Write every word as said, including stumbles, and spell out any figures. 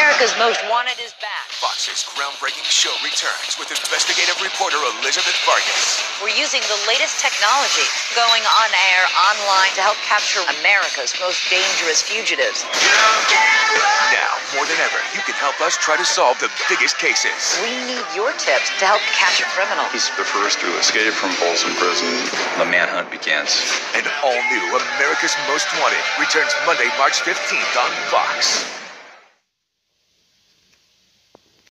America's Most Wanted is back. Fox's groundbreaking show returns with investigative reporter Elizabeth Vargas. We're using the latest technology, going on air, online, to help capture America's most dangerous fugitives. Now, more than ever, you can help us try to solve the biggest cases. We need your tips to help catch a criminal. He's the first to escape from Folsom Prison. The manhunt begins. And all new America's Most Wanted returns Monday, March fifteenth on Fox.